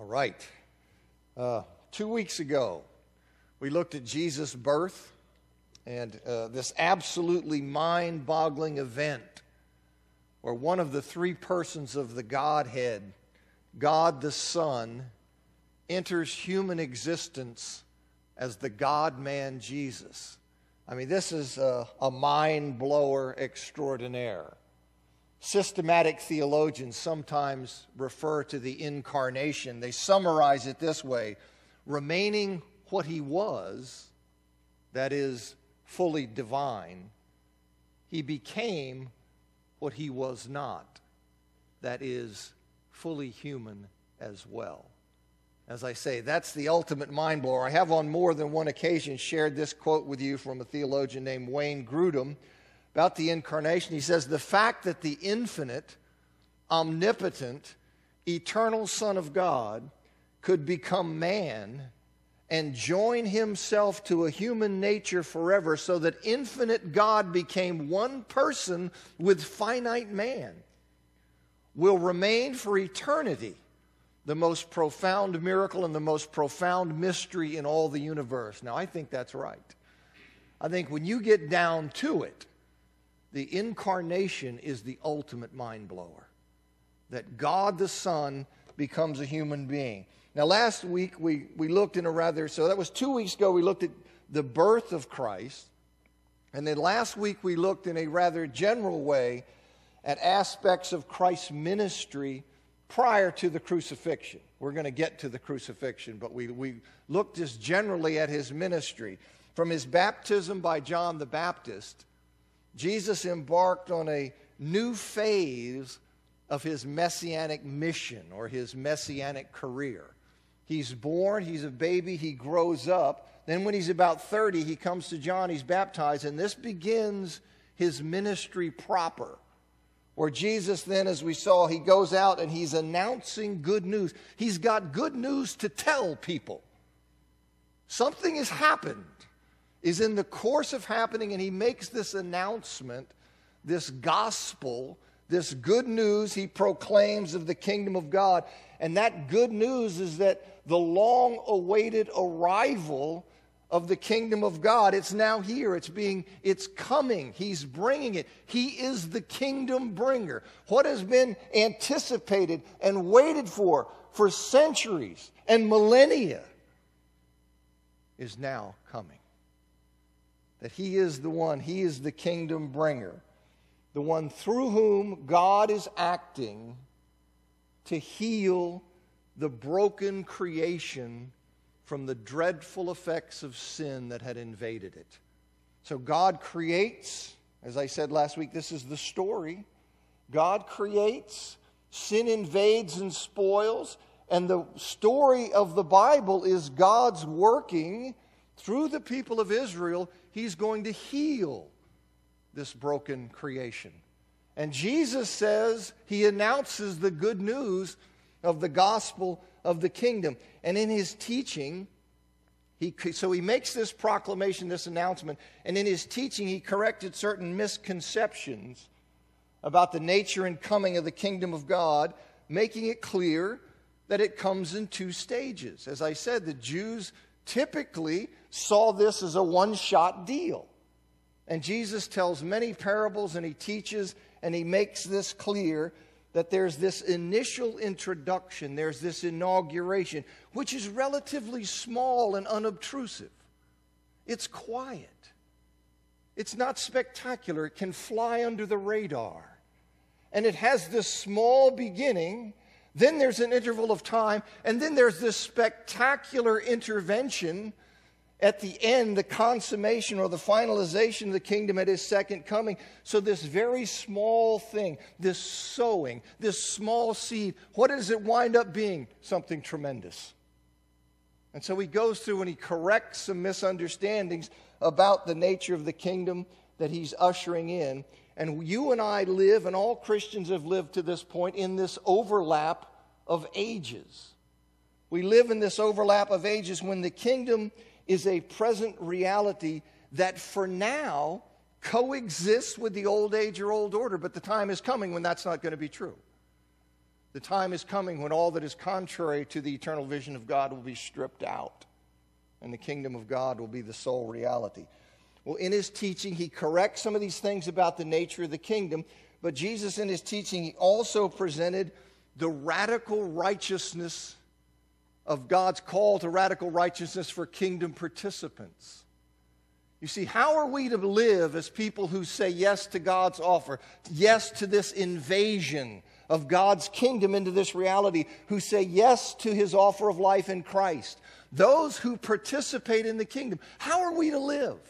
right. 2 weeks ago, we looked at Jesus' birth and this absolutely mind-boggling event where one of the three persons of the Godhead, God the Son, enters human existence as the God-man Jesus. I mean, this is a mind-blower extraordinaire. Systematic theologians sometimes refer to the incarnation. They summarize it this way: remaining what he was, that is, fully divine, he became what he was not, that is, fully human as well. As I say, that's the ultimate mind blower. I have on more than one occasion shared this quote with you from a theologian named Wayne Grudem about the incarnation. He says, "The fact that the infinite, omnipotent, eternal Son of God could become man and join himself to a human nature forever, so that infinite God became one person with finite man, will remain for eternity the most profound miracle and the most profound mystery in all the universe." Now, I think that's right. I think when you get down to it, the incarnation is the ultimate mind blower. That God the Son becomes a human being. Now, last week we looked in a rather, so that was 2 weeks ago, we looked at the birth of Christ. And then last week we looked in a rather general way at aspects of Christ's ministry prior to the crucifixion. We're going to get to the crucifixion, but we looked just generally at his ministry. From his baptism by John the Baptist, Jesus embarked on a new phase of his messianic mission or his messianic career. He's born, he's a baby, he grows up. Then when he's about 30, he comes to John, he's baptized, and this begins his ministry proper. Where Jesus then, as we saw, he goes out and he's announcing good news. He's got good news to tell people. Something has happened, is in the course of happening, and he makes this announcement, this gospel, this good news he proclaims of the kingdom of God. And that good news is that the long-awaited arrival of the kingdom of God, it's now here, it's coming, he's bringing it. He is the kingdom bringer. What has been anticipated and waited for centuries and millennia is now coming. That he is the one, he is the kingdom bringer, the one through whom God is acting to heal the broken creation from the dreadful effects of sin that had invaded it. So God creates, as I said last week, this is the story. God creates, sin invades and spoils, and the story of the Bible is God's working through the people of Israel. He's going to heal this broken creation. And Jesus says, he announces the good news of the gospel of the kingdom. And in his teaching, he makes this proclamation, this announcement, and in his teaching he corrected certain misconceptions about the nature and coming of the kingdom of God, making it clear that it comes in two stages. As I said, the Jews typically saw this as a one-shot deal. And Jesus tells many parables, and he teaches, and he makes this clear that there's this initial introduction, there's this inauguration, which is relatively small and unobtrusive. It's quiet. It's not spectacular. It can fly under the radar. And it has this small beginning, then there's an interval of time, and then there's this spectacular intervention at the end, the consummation or the finalization of the kingdom at his second coming. So this very small thing, this sowing, this small seed, what does it wind up being? Something tremendous. And so he goes through and he corrects some misunderstandings about the nature of the kingdom that he's ushering in. And you and I live, and all Christians have lived to this point, in this overlap of ages. We live in this overlap of ages when the kingdom is a present reality that for now coexists with the old age or old order, but the time is coming when that's not going to be true. The time is coming when all that is contrary to the eternal vision of God will be stripped out, and the kingdom of God will be the sole reality. Well, in his teaching, he corrects some of these things about the nature of the kingdom, but Jesus in his teaching, he also presented the radical righteousness of God's call to radical righteousness for kingdom participants. You see, how are we to live as people who say yes to God's offer, yes to this invasion of God's kingdom into this reality, who say yes to his offer of life in Christ? Those who participate in the kingdom, how are we to live?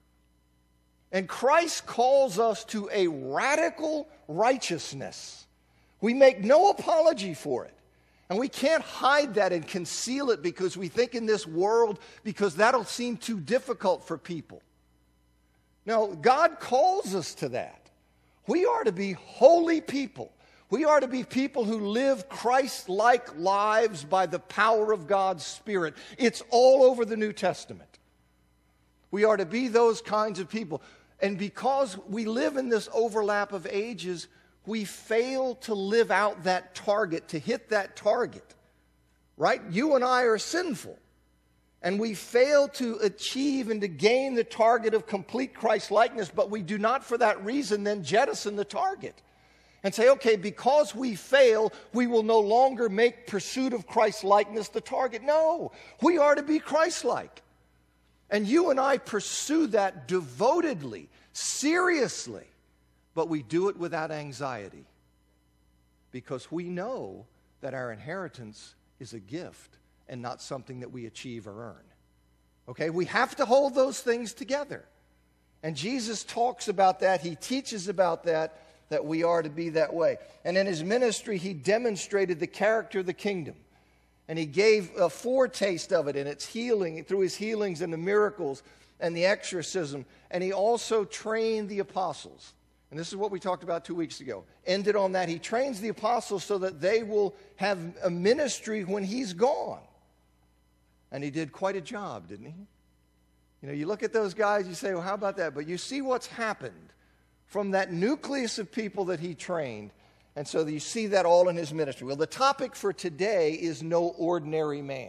And Christ calls us to a radical righteousness. We make no apology for it. And we can't hide that and conceal it because we think in this world, because that'll seem too difficult for people. No, God calls us to that. We are to be holy people. We are to be people who live Christ-like lives by the power of God's Spirit. It's all over the New Testament. We are to be those kinds of people. And because we live in this overlap of ages, we fail to live out that target, to hit that target. Right? You and I are sinful. And we fail to achieve and to gain the target of complete Christ-likeness, but we do not for that reason then jettison the target and say, okay, because we fail, we will no longer make pursuit of Christ-likeness the target. No, we are to be Christ-like. And you and I pursue that devotedly, seriously, but we do it without anxiety because we know that our inheritance is a gift and not something that we achieve or earn. Okay, we have to hold those things together. And Jesus talks about that. He teaches about that we are to be that way. And in his ministry, he demonstrated the character of the kingdom. And he gave a foretaste of it in its healing, through his healings and the miracles and the exorcism. And he also trained the apostles. And this is what we talked about 2 weeks ago. Ended on that. He trains the apostles so that they will have a ministry when he's gone. And he did quite a job, didn't he? You know, you look at those guys, you say, well, how about that? But you see what's happened from that nucleus of people that he trained. And so you see that all in his ministry. Well, the topic for today is no ordinary man.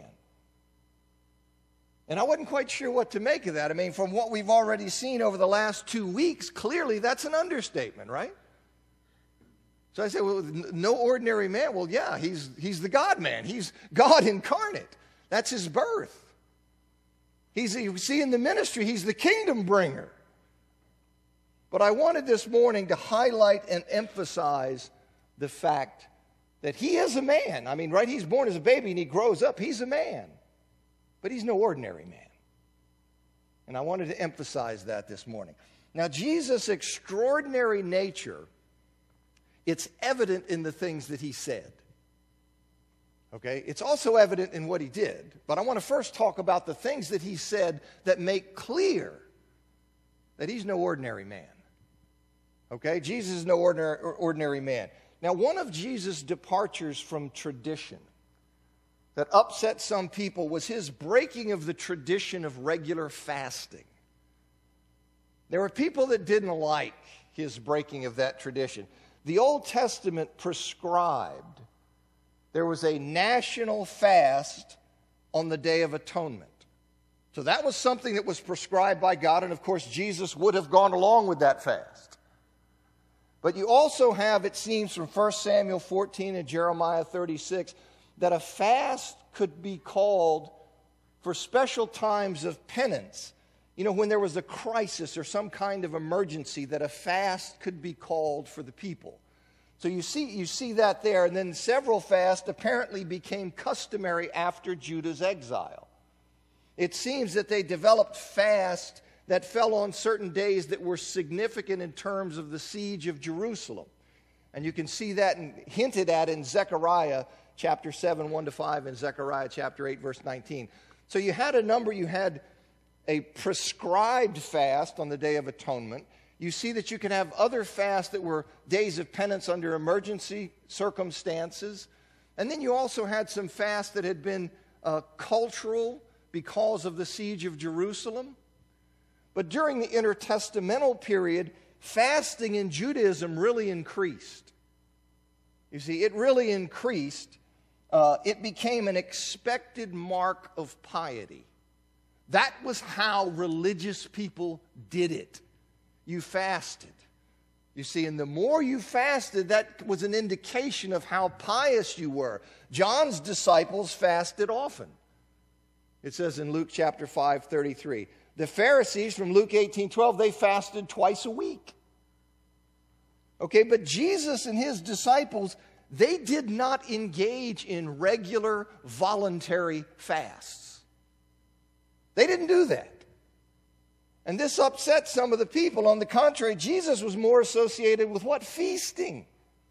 And I wasn't quite sure what to make of that. I mean, from what we've already seen over the last 2 weeks, clearly that's an understatement, right? So I say, well, no ordinary man. Well, yeah, he's the God-man. He's God incarnate. That's his birth. You see in the ministry, he's the kingdom bringer. But I wanted this morning to highlight and emphasize the fact that he is a man. I mean, right, he's born as a baby and he grows up. He's a man. But he's no ordinary man. And I wanted to emphasize that this morning. Now, Jesus' extraordinary nature, it's evident in the things that he said. Okay? It's also evident in what he did. But I want to first talk about the things that he said that make clear that he's no ordinary man. Okay? Jesus is no ordinary man. Now, one of Jesus' departures from tradition that upset some people was his breaking of the tradition of regular fasting. There were people that didn't like his breaking of that tradition. The Old Testament prescribed there was a national fast on the Day of Atonement. So that was something that was prescribed by God, and of course Jesus would have gone along with that fast. But you also have, it seems, from 1 Samuel 14 and Jeremiah 36, that a fast could be called for special times of penance. You know, when there was a crisis or some kind of emergency, that a fast could be called for the people. So you see that there, and then several fasts apparently became customary after Judah's exile. It seems that they developed fasts that fell on certain days that were significant in terms of the siege of Jerusalem. And you can see that hinted at in Zechariah chapter 7, 1-5, and Zechariah chapter 8, verse 19. So you had a prescribed fast on the Day of Atonement. You see that you can have other fasts that were days of penance under emergency circumstances. And then you also had some fasts that had been cultural because of the siege of Jerusalem. But during the intertestamental period, fasting in Judaism really increased. You see, it really increased. It became an expected mark of piety. That was how religious people did it. You fasted. You see, and the more you fasted, that was an indication of how pious you were. John's disciples fasted often. It says in Luke chapter 5:33. The Pharisees from Luke 18:12, they fasted twice a week. Okay, but Jesus and his disciples, they did not engage in regular voluntary fasts. They didn't do that. And this upset some of the people. On the contrary, Jesus was more associated with what? Feasting.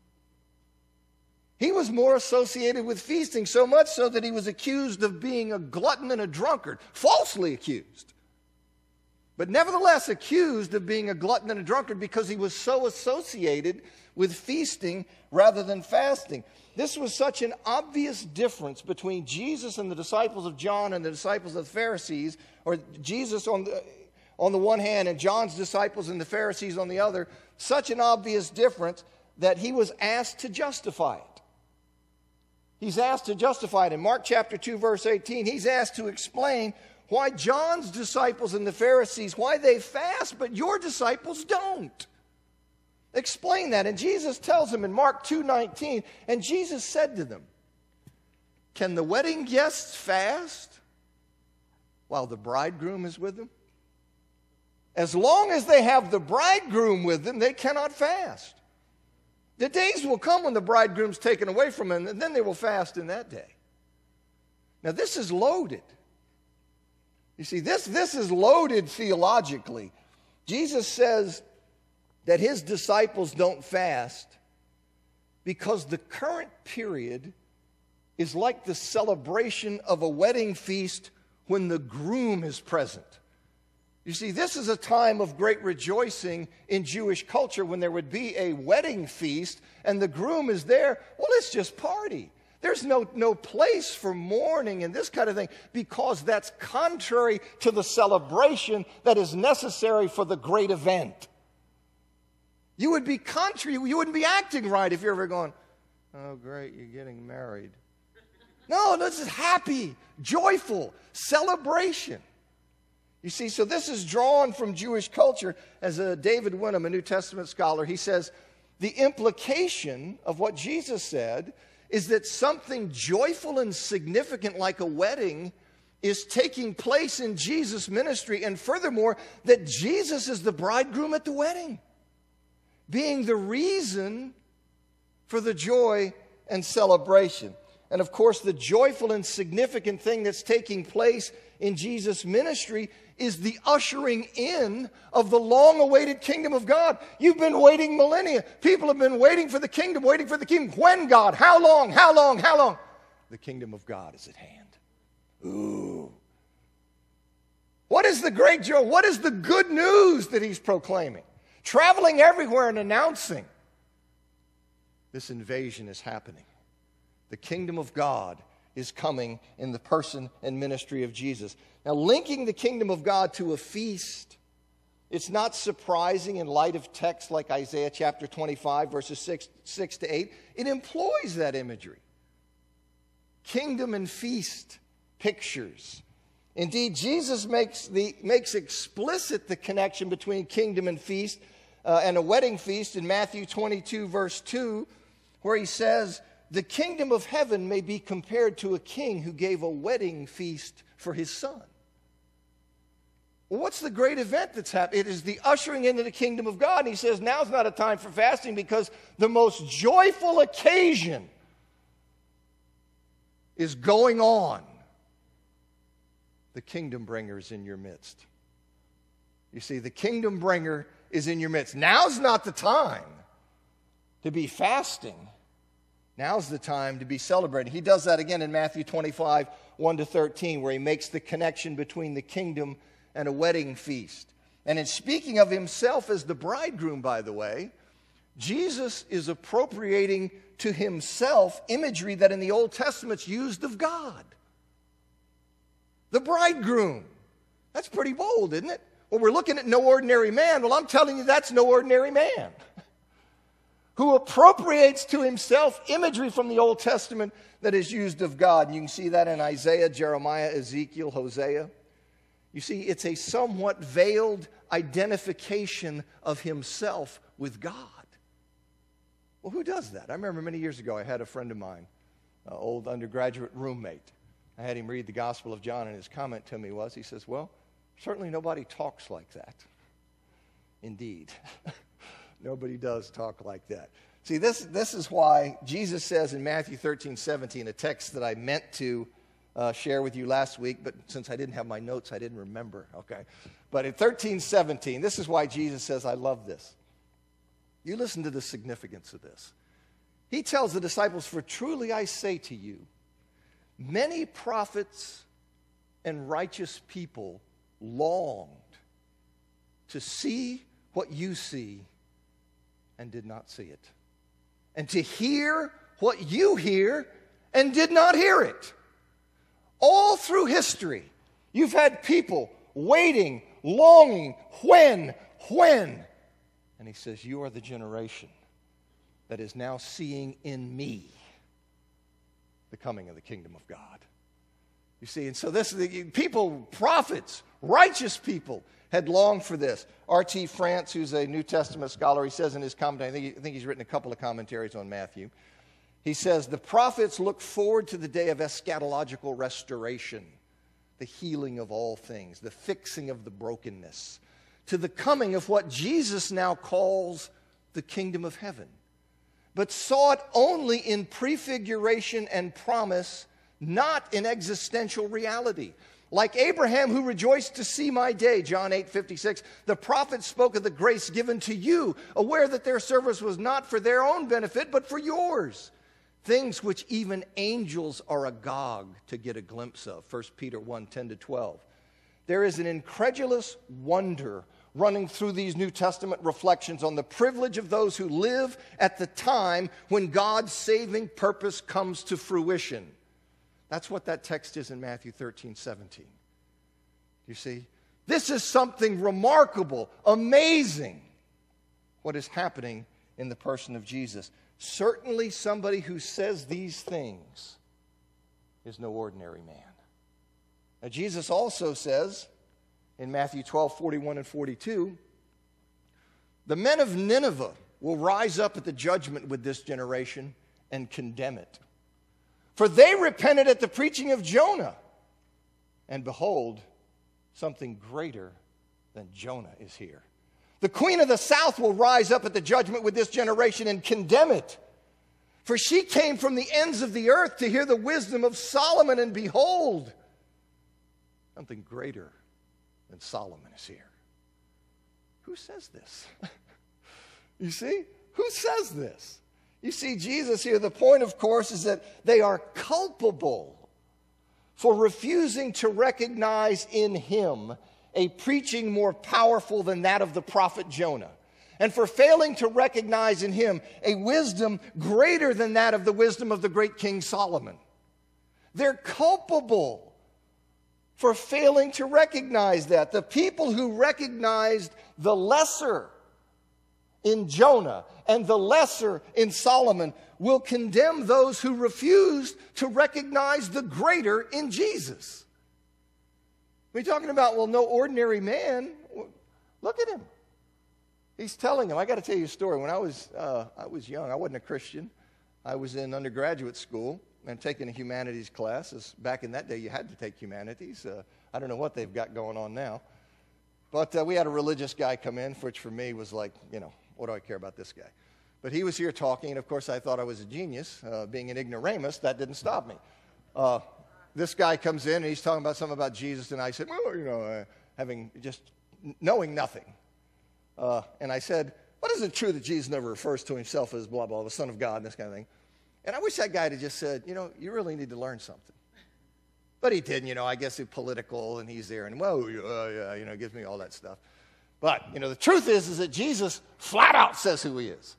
He was more associated with feasting, so much so that he was accused of being a glutton and a drunkard, falsely accused. But nevertheless accused of being a glutton and a drunkard because he was so associated with feasting rather than fasting. This was such an obvious difference between Jesus and the disciples of John and the disciples of the Pharisees, or Jesus on the one hand and John's disciples and the Pharisees on the other, such an obvious difference that he was asked to justify it. He's asked to justify it. In Mark chapter 2, verse 18, he's asked to explain why John's disciples and the Pharisees, why they fast, but your disciples don't. Explain that. And Jesus tells them in Mark 2:19, and Jesus said to them, can the wedding guests fast while the bridegroom is with them? As long as they have the bridegroom with them, they cannot fast. The days will come when the bridegroom's taken away from them, and then they will fast in that day. Now, this is loaded. You see, this is loaded theologically. Jesus says that his disciples don't fast because the current period is like the celebration of a wedding feast when the groom is present. You see, this is a time of great rejoicing in Jewish culture when there would be a wedding feast and the groom is there. Well, let's just party. There's no place for mourning and this kind of thing because that's contrary to the celebration that is necessary for the great event. You would be contrary. You wouldn't be acting right if you're ever going, oh, great, you're getting married. No, this is happy, joyful celebration. You see, so this is drawn from Jewish culture. As David Wenham, a New Testament scholar, he says, the implication of what Jesus said is that something joyful and significant like a wedding is taking place in Jesus' ministry, and furthermore, that Jesus is the bridegroom at the wedding, being the reason for the joy and celebration. And of course, the joyful and significant thing that's taking place in Jesus' ministry is the ushering in of the long-awaited kingdom of God. You've been waiting millennia. People have been waiting for the kingdom, waiting for the kingdom. When, God? How long? How long? How long? The kingdom of God is at hand. Ooh. What is the great joy? What is the good news that he's proclaiming? Traveling everywhere and announcing. This invasion is happening. The kingdom of God is coming in the person and ministry of Jesus. Now, linking the kingdom of God to a feast, it's not surprising in light of texts like Isaiah chapter 25, verses 6 to 8. It employs that imagery. Kingdom and feast pictures. Indeed, Jesus makes explicit the connection between kingdom and feast and a wedding feast in Matthew 22, verse 2, where he says, the kingdom of heaven may be compared to a king who gave a wedding feast for his son. Well, what's the great event that's happening? It is the ushering into the kingdom of God. And he says now's not a time for fasting because the most joyful occasion is going on. The kingdom bringer is in your midst. You see, the kingdom bringer is in your midst. Now's not the time to be fasting. Now's the time to be celebrating. He does that again in Matthew 25, 1 to 13, where he makes the connection between the kingdom and a wedding feast. And in speaking of himself as the bridegroom, by the way, Jesus is appropriating to himself imagery that in the Old Testament's used of God. The bridegroom. That's pretty bold, isn't it? Well, we're looking at no ordinary man. Well, I'm telling you, that's no ordinary man. who appropriates to himself imagery from the Old Testament that is used of God. You can see that in Isaiah, Jeremiah, Ezekiel, Hosea. You see, it's a somewhat veiled identification of himself with God. Well, who does that? I remember many years ago I had a friend of mine, an old undergraduate roommate. I had him read the Gospel of John, and his comment to me was, he says, well, certainly nobody talks like that. Indeed. Nobody does talk like that. See, this is why Jesus says in Matthew 13:17, a text that I meant to share with you last week, but since I didn't have my notes, I didn't remember. Okay, but in 13:17, this is why Jesus says, I love this. You listen to the significance of this. He tells the disciples, for truly I say to you, many prophets and righteous people longed to see what you see and did not see it, and to hear what you hear and did not hear it. All through history, you've had people waiting, longing, when? And he says, you are the generation that is now seeing in me the coming of the kingdom of God. You see, and so this is the people, prophets, righteous people had longed for this. R.T. France, who's a New Testament scholar, he says in his commentary, I think he's written a couple of commentaries on Matthew. He says, the prophets look forward to the day of eschatological restoration, the healing of all things, the fixing of the brokenness, to the coming of what Jesus now calls the kingdom of heaven, but saw it only in prefiguration and promise, not in existential reality. Like Abraham, who rejoiced to see my day, John 8:56, the prophets spoke of the grace given to you, aware that their service was not for their own benefit, but for yours. Things which even angels are agog to get a glimpse of, 1 Peter 1:10-12. There is an incredulous wonder running through these New Testament reflections on the privilege of those who live at the time when God's saving purpose comes to fruition. That's what that text is in Matthew 13:17. You see? This is something remarkable, amazing, what is happening in the person of Jesus. Certainly somebody who says these things is no ordinary man. Now, Jesus also says in Matthew 12:41 and 42, the men of Nineveh will rise up at the judgment with this generation and condemn it. For they repented at the preaching of Jonah, and behold, something greater than Jonah is here. The queen of the south will rise up at the judgment with this generation and condemn it. For she came from the ends of the earth to hear the wisdom of Solomon, and behold, something greater than Solomon is here. Who says this? You see? Who says this? You see, Jesus here, the point, of course, is that they are culpable for refusing to recognize in him a preaching more powerful than that of the prophet Jonah, and for failing to recognize in him a wisdom greater than that of the wisdom of the great King Solomon. They're culpable for failing to recognize that. The people who recognized the lesser in Jonah and the lesser in Solomon will condemn those who refused to recognize the greater in Jesus. We're talking about, well, no ordinary man. Look at him. He's telling him. I got to tell you a story. When I was young, I wasn't a Christian. I was in undergraduate school and taking a humanities class. Back in that day, you had to take humanities. I don't know what they've got going on now. But we had a religious guy come in, which for me was like, what do I care about this guy? But he was here talking, and of course I thought I was a genius. Being an ignoramus, that didn't stop me. This guy comes in, and he's talking about something about Jesus, and I said, well, having just knowing nothing. And I said, what is it true that Jesus never refers to himself as blah, blah, the Son of God, and this kind of thing? And I wish that guy had just said, you really need to learn something. But he didn't, I guess he's political, and he's there, and gives me all that stuff. But, the truth is that Jesus flat out says who he is.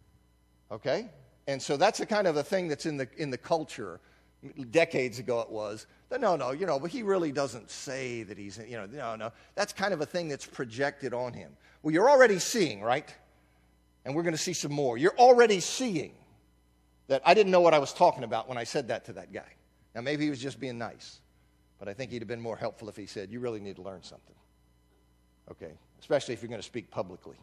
Okay? And so that's the kind of a thing that's in the culture. Decades ago it was. But but he really doesn't say that he's, no. That's kind of a thing that's projected on him. Well, you're already seeing, right? And we're going to see some more. You're already seeing that I didn't know what I was talking about when I said that to that guy. Now, maybe he was just being nice, but I think he'd have been more helpful if he said, you really need to learn something. Okay, especially if you're going to speak publicly.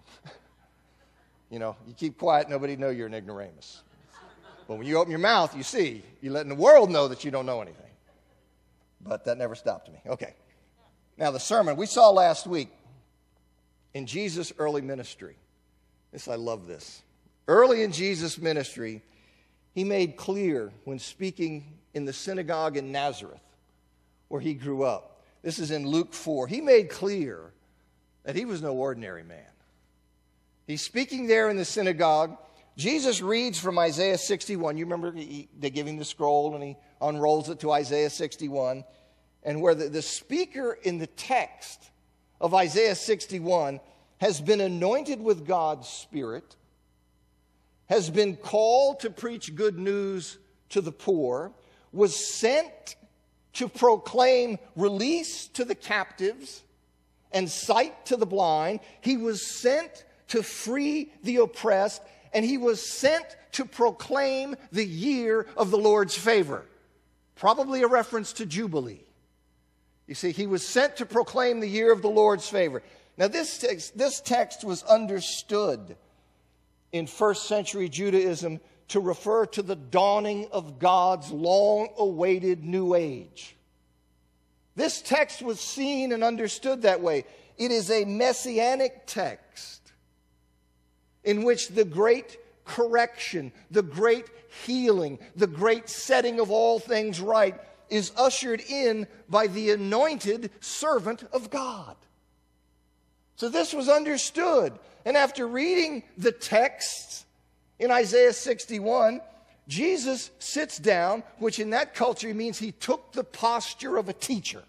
You know, you keep quiet, nobody know you're an ignoramus. But when you open your mouth, you see, you're letting the world know that you don't know anything. But that never stopped me. Okay. Now, the sermon we saw last week in Jesus' early ministry. I love this. Early in Jesus' ministry, he made clear when speaking in the synagogue in Nazareth, where he grew up. This is in Luke 4. He made clear that he was no ordinary man. He's speaking there in the synagogue. Jesus reads from Isaiah 61. You remember they give him the scroll and he unrolls it to Isaiah 61. And where the speaker in the text of Isaiah 61 has been anointed with God's Spirit, has been called to preach good news to the poor, was sent to proclaim release to the captives and sight to the blind. He was sent to free the oppressed, and he was sent to proclaim the year of the Lord's favor. Probably a reference to Jubilee. You see, he was sent to proclaim the year of the Lord's favor. Now, this text was understood in first century Judaism to refer to the dawning of God's long-awaited new age. This text was seen and understood that way. It is a messianic text in which the great correction, the great healing, the great setting of all things right is ushered in by the anointed servant of God. So this was understood. And after reading the texts in Isaiah 61, Jesus sits down, which in that culture means he took the posture of a teacher.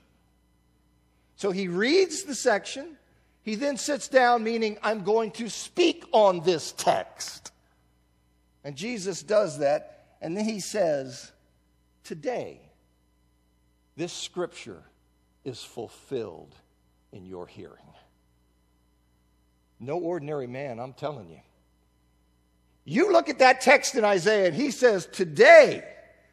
So he reads the section. He then sits down, meaning I'm going to speak on this text. And Jesus does that. And then he says, today, this scripture is fulfilled in your hearing. No ordinary man, I'm telling you. You look at that text in Isaiah and he says, today,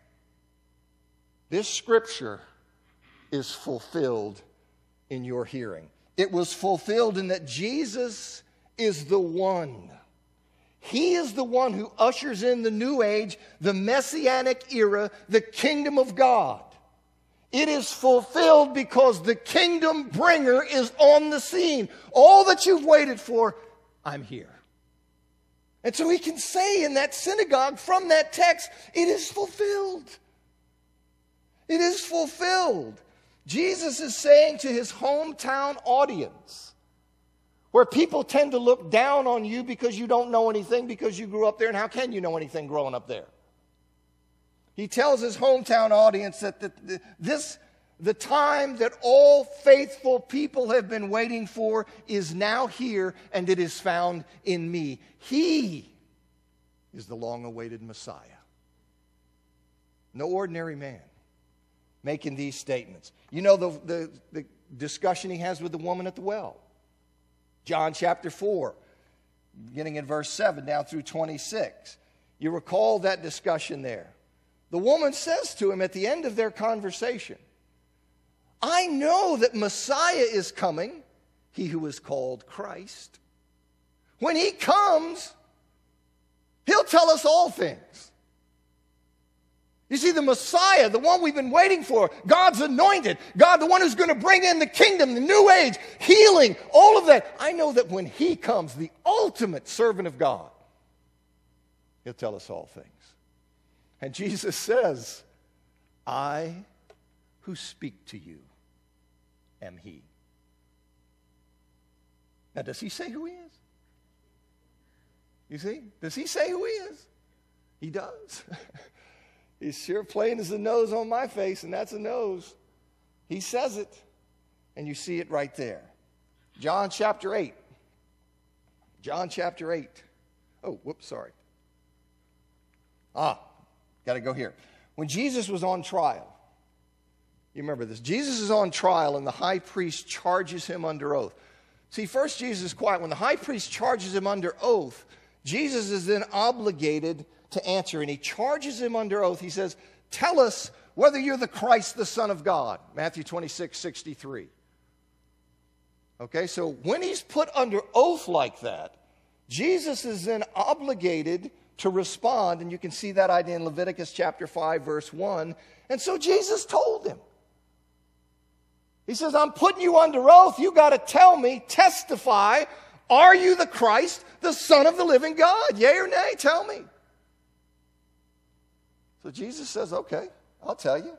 this scripture is fulfilled in your hearing. It was fulfilled in that Jesus is the one. He is the one who ushers in the new age, the messianic era, the kingdom of God. It is fulfilled because the kingdom bringer is on the scene. All that you've waited for, I'm here. And so he can say in that synagogue from that text, it is fulfilled. It is fulfilled. Jesus is saying to his hometown audience, where people tend to look down on you because you don't know anything because you grew up there, and how can you know anything growing up there? He tells his hometown audience that the time that all faithful people have been waiting for is now here, and it is found in me. He is the long-awaited Messiah. No ordinary man making these statements. You know the discussion he has with the woman at the well. John chapter 4, beginning in verse 7 down through 26. You recall that discussion there. The woman says to him at the end of their conversation, I know that Messiah is coming, he who is called Christ. When he comes, he'll tell us all things. You see, the Messiah, the one we've been waiting for, God's anointed, God, the one who's going to bring in the kingdom, the new age, healing, all of that. I know that when he comes, the ultimate servant of God, he'll tell us all things. And Jesus says, I who speak to you am he. Now, does he say who he is? You see? Does he say who he is? He does. He's sure plain as the nose on my face, and that's a nose. He says it, and you see it right there. John chapter 8. John chapter 8. Oh, whoops, sorry. Got to go here. When Jesus was on trial, you remember this. Jesus is on trial, and the high priest charges him under oath. See, first Jesus is quiet. When the high priest charges him under oath, Jesus is then obligated to answer, and he charges him under oath. He says, tell us whether you're the Christ, the Son of God. Matthew 26:63. Okay, so when he's put under oath like that, Jesus is then obligated to respond, and you can see that idea in Leviticus chapter 5, verse 1. And so Jesus told him. He says, I'm putting you under oath. You got to tell me, testify, are you the Christ, the Son of the living God? Yea or nay? Tell me. So Jesus says, okay, I'll tell you.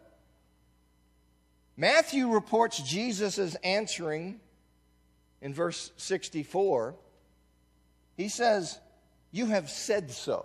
Matthew reports Jesus as answering in verse 64. He says, you have said so.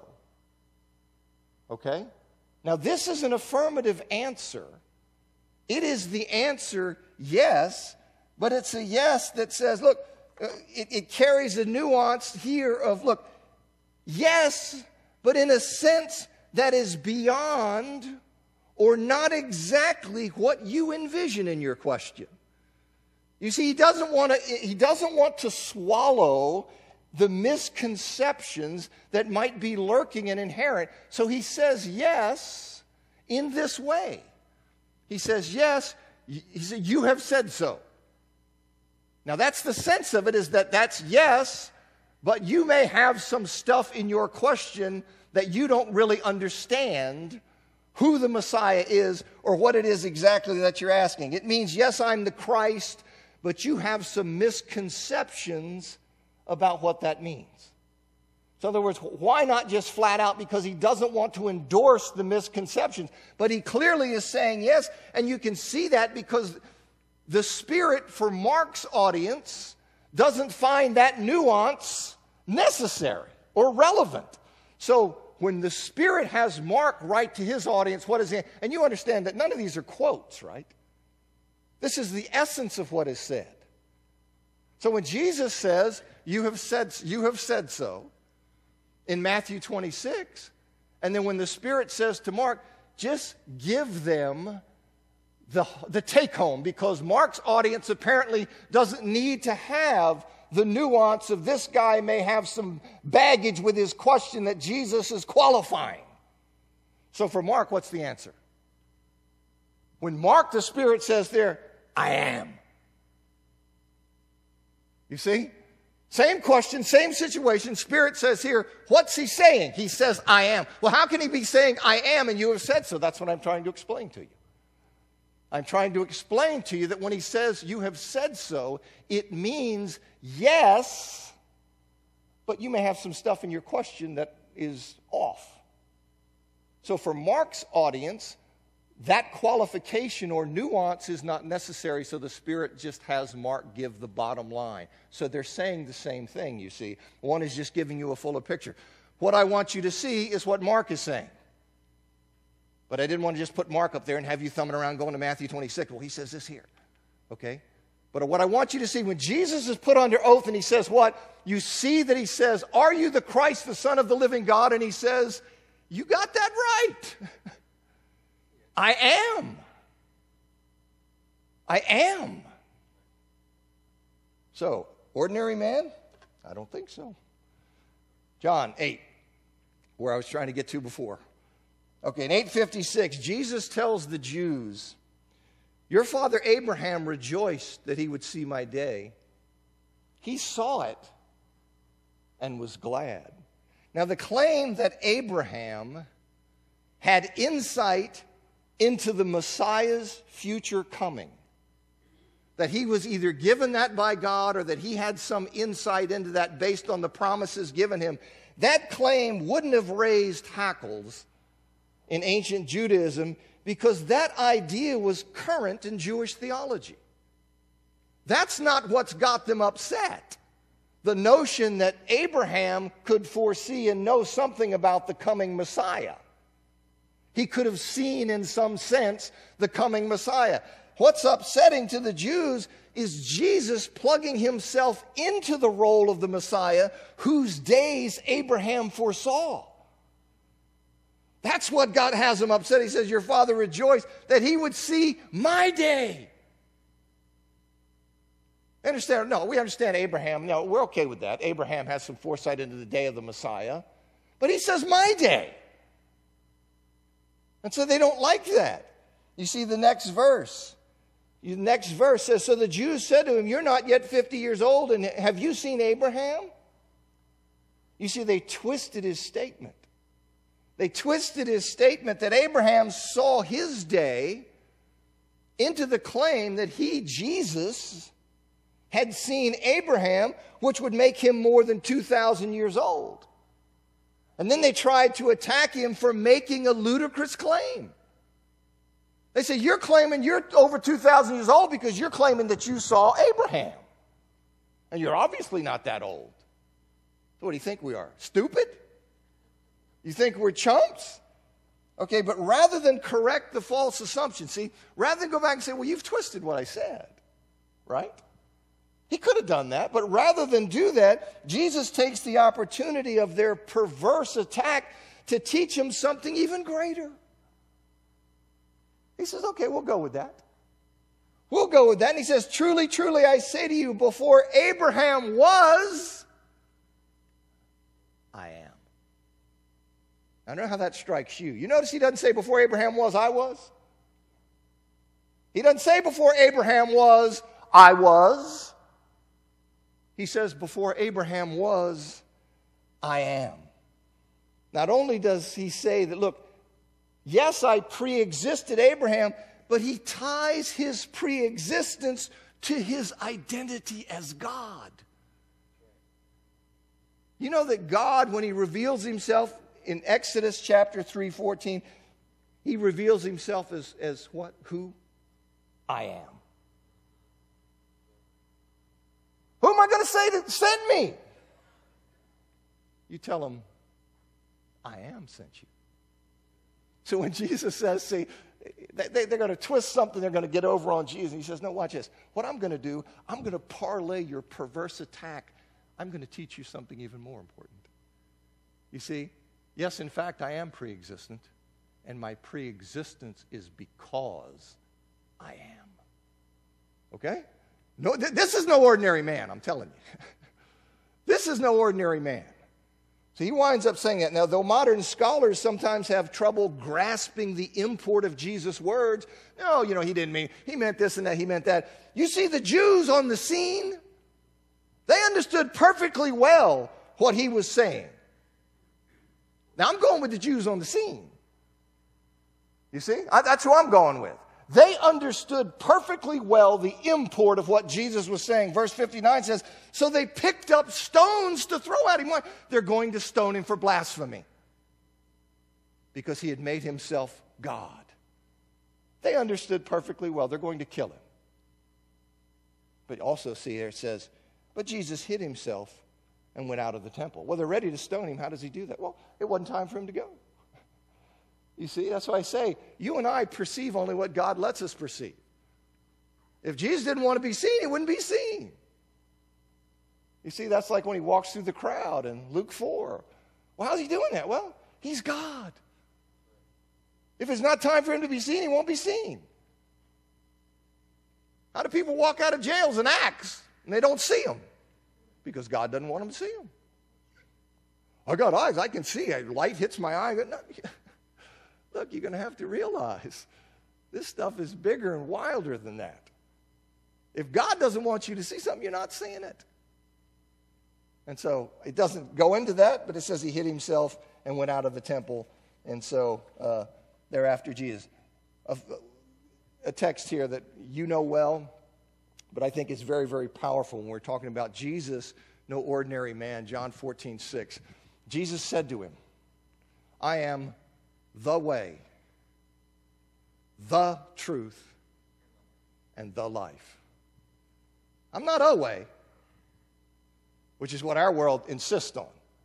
Okay? Now, this is an affirmative answer. It is the answer, yes, but it's a yes that says, look, it carries a nuance here of, look, yes, but in a sense that is beyond or not exactly what you envision in your question. You see, he doesn't want to swallow the misconceptions that might be lurking and inherent. So he says yes in this way. He says yes, he said, you have said so. Now that's the sense of it, is that that's yes, but you may have some stuff in your question that you don't really understand who the Messiah is or what it is exactly that you're asking. It means, yes, I'm the Christ, but you have some misconceptions about what that means. So in other words, why not just flat out? Because he doesn't want to endorse the misconceptions. But he clearly is saying yes, and you can see that because the Spirit for Mark's audience doesn't find that nuance necessary or relevant. So when the Spirit has Mark write to his audience, what is it? And you understand that none of these are quotes, right? This is the essence of what is said. So when Jesus says, you have said so, in Matthew 26, and then when the Spirit says to Mark, just give them the take-home, because Mark's audience apparently doesn't need to have the nuance of this guy may have some baggage with his question that Jesus is qualifying. So for Mark, what's the answer? When Mark, the Spirit says there, I am. You see? Same question, same situation. Spirit says here, what's he saying? He says, I am. Well, how can he be saying, I am, and you have said so? That's what I'm trying to explain to you. I'm trying to explain to you that when he says, you have said so, it means yes, but you may have some stuff in your question that is off. So for Mark's audience, that qualification or nuance is not necessary, so the Spirit just has Mark give the bottom line. So they're saying the same thing, you see. One is just giving you a fuller picture. What I want you to see is what Mark is saying. But I didn't want to just put Mark up there and have you thumbing around going to Matthew 26. Well, he says this here, okay? But what I want you to see, when Jesus is put under oath and he says what? You see that he says, are you the Christ, the Son of the living God? And he says, you got that right. I am. I am. So, ordinary man? I don't think so. John 8, where I was trying to get to before. Okay, in 8:56, Jesus tells the Jews, your father Abraham rejoiced that he would see my day. He saw it and was glad. Now, the claim that Abraham had insight into the Messiah's future coming, that he was either given that by God or that he had some insight into that based on the promises given him, that claim wouldn't have raised hackles in ancient Judaism because that idea was current in Jewish theology. That's not what's got them upset. The notion that Abraham could foresee and know something about the coming Messiah. He could have seen in some sense the coming Messiah. What's upsetting to the Jews is Jesus plugging himself into the role of the Messiah whose days Abraham foresaw. That's what God has him upset. He says, your father rejoiced that he would see my day. We understand Abraham. No, we're okay with that. Abraham has some foresight into the day of the Messiah. But he says, my day. And so they don't like that. You see the next verse. The next verse says, so the Jews said to him, you're not yet 50 years old, and have you seen Abraham? You see, they twisted his statement. They twisted his statement that Abraham saw his day into the claim that he, Jesus, had seen Abraham, which would make him more than 2,000 years old. And then they tried to attack him for making a ludicrous claim. They say, you're claiming you're over 2,000 years old because you're claiming that you saw Abraham. And you're obviously not that old. So what do you think we are? Stupid? You think we're chumps? Okay, but rather than correct the false assumption, see, rather than go back and say, well, you've twisted what I said, right? He could have done that, but rather than do that, Jesus takes the opportunity of their perverse attack to teach them something even greater. He says, okay, we'll go with that. We'll go with that. And he says, truly, truly, I say to you, before Abraham was, I am. I don't know how that strikes you. You notice he doesn't say before Abraham was, I was. He doesn't say before Abraham was, I was. He says before Abraham was, I am. Not only does he say that, look, yes, I pre-existed Abraham, but he ties his pre-existence to his identity as God. You know that God, when he reveals himself in Exodus chapter 3:14, he reveals himself as what? Who? I am. Who am I going to say to send me? You tell him, I am sent you. So when Jesus says, see, they're going to twist something, they're going to get over on Jesus. He says, no, watch this. What I'm going to do, I'm going to parlay your perverse attack. I'm going to teach you something even more important. You see, yes, in fact, I am pre-existent, and my pre-existence is because I am. Okay? No, this is no ordinary man, I'm telling you. This is no ordinary man. So he winds up saying that. Now, though modern scholars sometimes have trouble grasping the import of Jesus' words, no, he didn't mean, he meant this and that, he meant that. You see, the Jews on the scene, they understood perfectly well what he was saying. Now, I'm going with the Jews on the scene. You see? That's who I'm going with. They understood perfectly well the import of what Jesus was saying. Verse 59 says, so they picked up stones to throw at him. Why? They're going to stone him for blasphemy. Because he had made himself God. They understood perfectly well. They're going to kill him. But also see there it says, but Jesus hid himself and went out of the temple. Well, they're ready to stone him. How does he do that? Well, it wasn't time for him to go. You see, that's why I say, you and I perceive only what God lets us perceive. If Jesus didn't want to be seen, he wouldn't be seen. You see, that's like when he walks through the crowd in Luke 4. Well, how's he doing that? Well, he's God. If it's not time for him to be seen, he won't be seen. How do people walk out of jails in Acts and they don't see him? Because God doesn't want them to see him. I got eyes, I can see. A light hits my eye. Look, you're going to have to realize this stuff is bigger and wilder than that. If God doesn't want you to see something, you're not seeing it. And so it doesn't go into that, but it says he hid himself and went out of the temple. And so they're after Jesus. A text here that you know well, but I think it's very, very powerful when we're talking about Jesus, no ordinary man. John 14:6. Jesus said to him, I am the way, the truth, and the life. I'm not a way, which is what our world insists on.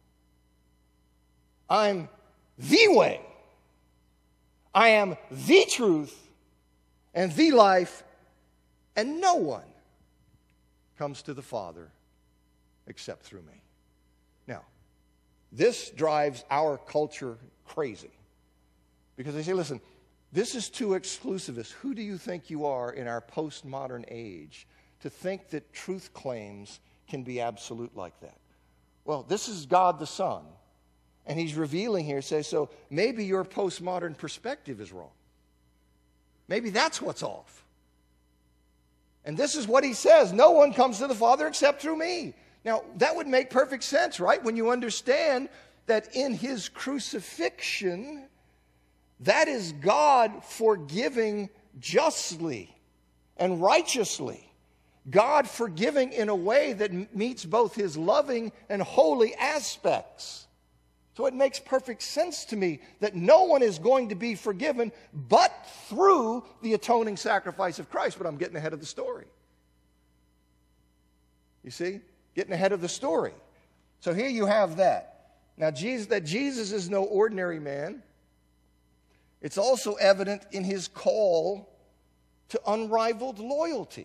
I'm the way. I am the truth and the life, and no one comes to the Father except through me. Now, this drives our culture crazy. Because they say, listen, this is too exclusivist. Who do you think you are in our postmodern age to think that truth claims can be absolute like that. Well, this is God the Son, and he's revealing here, says, so maybe your postmodern perspective is wrong. Maybe that's what's off. And this is what he says, no one comes to the Father except through me. Now, that would make perfect sense, right? When you understand that in his crucifixion, that is God forgiving justly and righteously. God forgiving in a way that meets both his loving and holy aspects. So it makes perfect sense to me that no one is going to be forgiven but through the atoning sacrifice of Christ. But I'm getting ahead of the story. You see? Getting ahead of the story. So here you have that. Now, Jesus is no ordinary man. It's also evident in his call to unrivaled loyalty.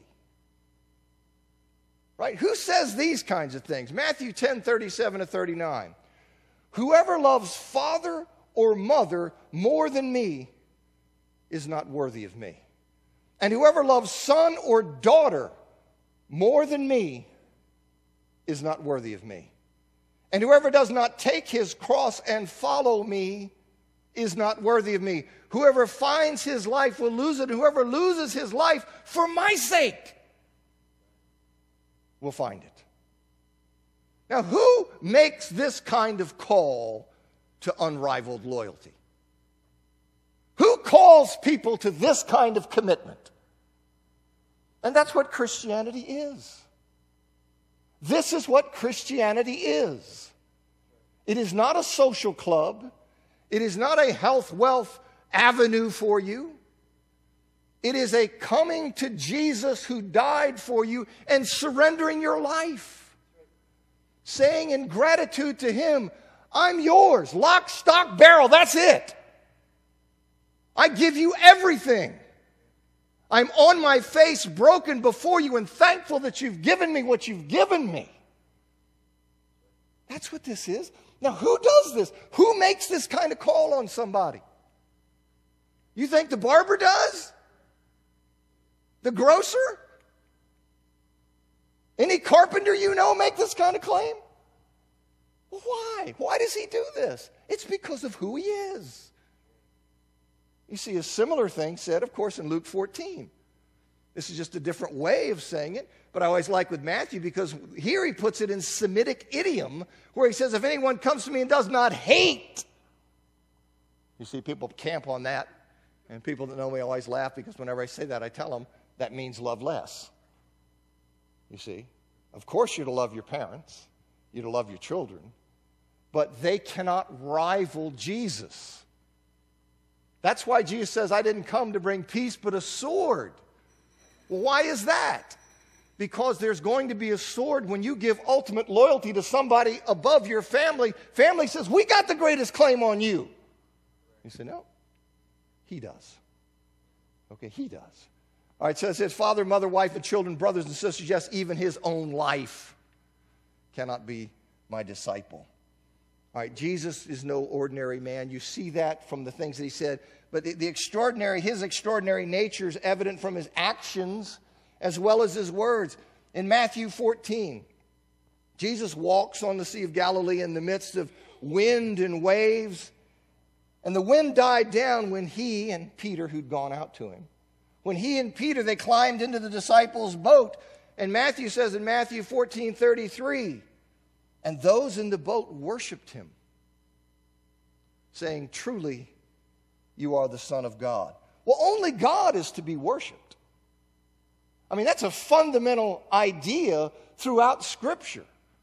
Right? Who says these kinds of things? Matthew 10:37-39. Whoever loves father or mother more than me is not worthy of me. And whoever loves son or daughter more than me is not worthy of me. And whoever does not take his cross and follow me is not worthy of me. Whoever finds his life will lose it. And whoever loses his life for my sake will find it. Now, who makes this kind of call to unrivaled loyalty? Who calls people to this kind of commitment? And that's what Christianity is. This is what Christianity is. It is not a social club. It is not a health, wealth avenue for you. It is a coming to Jesus who died for you and surrendering your life. Saying in gratitude to him, I'm yours, lock, stock, barrel, that's it. I give you everything. I'm on my face broken before you and thankful that you've given me what you've given me. That's what this is. Now, who does this? Who makes this kind of call on somebody? You think the barber does? The grocer? Any carpenter you know make this kind of claim? Well, why? Why does he do this? It's because of who he is. You see a similar thing said, of course, in Luke 14. This is just a different way of saying it, but I always like with Matthew because here he puts it in Semitic idiom where he says, if anyone comes to me and does not hate. You see, people camp on that, and people that know me always laugh because whenever I say that, I tell them that means love less. You see, of course you're to love your parents, you're to love your children, but they cannot rival Jesus. That's why Jesus says, I didn't come to bring peace but a sword. Well, why is that? Because there's going to be a sword when you give ultimate loyalty to somebody above your family. Family says, we got the greatest claim on you. You say, no, he does. Okay, he does. All right, so it says father, mother, wife, and children, brothers and sisters, yes, even his own life cannot be my disciple. All right, Jesus is no ordinary man. You see that from the things that he said. But his extraordinary nature is evident from his actions as well as his words. In Matthew 14, Jesus walks on the Sea of Galilee in the midst of wind and waves. And the wind died down when he and Peter, who'd gone out to him, when he and Peter, they climbed into the disciples' boat. And Matthew says in Matthew 14:33, and those in the boat worshiped him, saying, truly, you are the Son of God. Well, only God is to be worshiped. I mean, that's a fundamental idea throughout Scripture.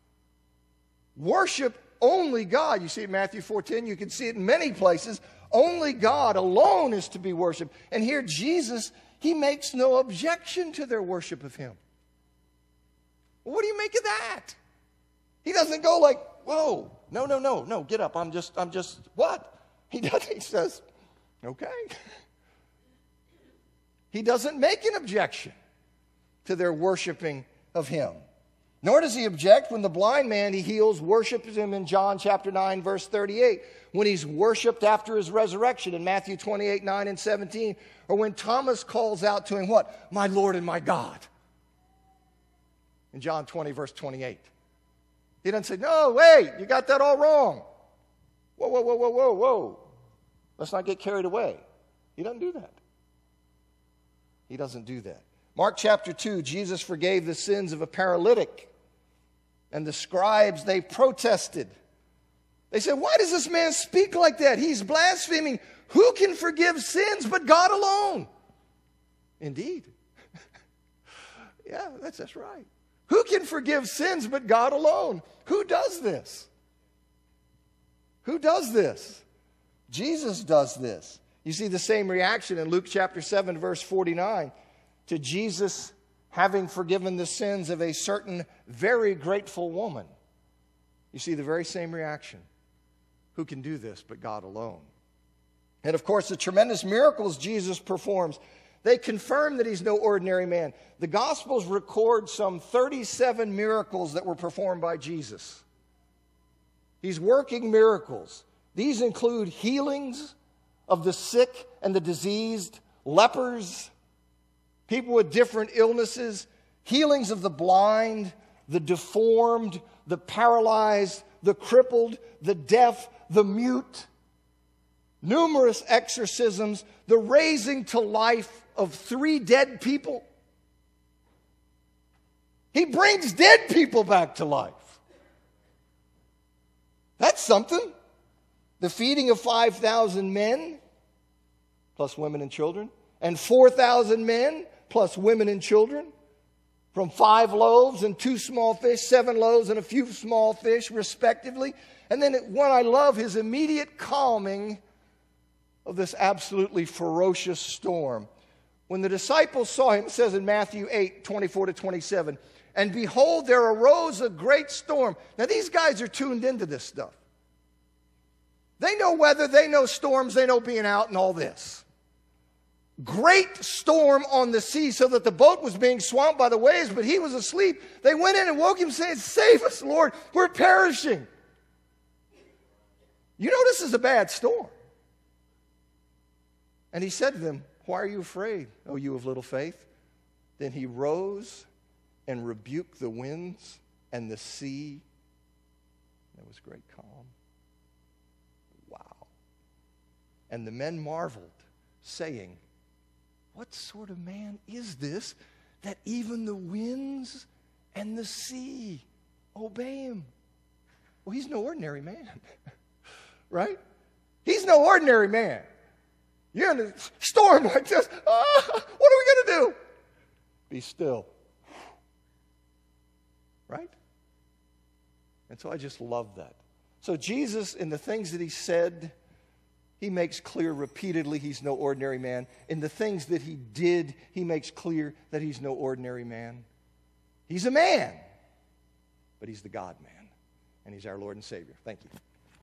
Worship only God. You see it in Matthew 4:10. You can see it in many places. Only God alone is to be worshiped. And here Jesus, he makes no objection to their worship of him. Well, what do you make of that? He doesn't go like, whoa, no, get up. I'm just, what? He doesn't. He says, okay. He doesn't make an objection to their worshiping of him. Nor does he object when the blind man he heals worships him in John chapter 9, verse 38. When he's worshiped after his resurrection in Matthew 28, 9, and 17. Or when Thomas calls out to him, what? My Lord and my God. in John 20, verse 28. He doesn't say, no, wait, you got that all wrong. Whoa, whoa, whoa, whoa, whoa, whoa. Let's not get carried away. He doesn't do that. He doesn't do that. Mark chapter 2, Jesus forgave the sins of a paralytic. And the scribes, they protested. They said, why does this man speak like that? He's blaspheming. Who can forgive sins but God alone? Indeed. Yeah, that's right. Who can forgive sins but God alone? Who does this? Who does this? Jesus does this. You see the same reaction in Luke chapter 7, verse 49, to Jesus having forgiven the sins of a certain very grateful woman. You see the very same reaction. Who can do this but God alone? And of course, the tremendous miracles Jesus performs, they confirm that he's no ordinary man. The Gospels record some 37 miracles that were performed by Jesus. He's working miracles. These include healings of the sick and the diseased, lepers, people with different illnesses, healings of the blind, the deformed, the paralyzed, the crippled, the deaf, the mute, numerous exorcisms, the raising to life of 3 dead people. He brings dead people back to life. That's something. The feeding of 5,000 men, plus women and children, and 4,000 men, plus women and children, from 5 loaves and 2 small fish, 7 loaves and a few small fish, respectively. And then one I love, his immediate calming of this absolutely ferocious storm. When the disciples saw him, it says in Matthew 8, 24 to 27, and behold, there arose a great storm. Now, these guys are tuned into this stuff. They know weather, they know storms, they know being out and all this. Great storm on the sea so that the boat was being swamped by the waves, but he was asleep. They went in and woke him saying, save us, Lord, we're perishing. You know this is a bad storm. And he said to them, why are you afraid, O you of little faith? Then he rose and rebuked the winds and the sea. There was great calm. Wow. And the men marveled, saying, what sort of man is this that even the winds and the sea obey him? Well, he's no ordinary man, right? He's no ordinary man. You're in a storm like this. What are we going to do? Be still. Right? And so I just love that. So Jesus, in the things that he said, he makes clear repeatedly he's no ordinary man. In the things that he did, he makes clear that he's no ordinary man. He's a man, but he's the God-man. And he's our Lord and Savior. Thank you.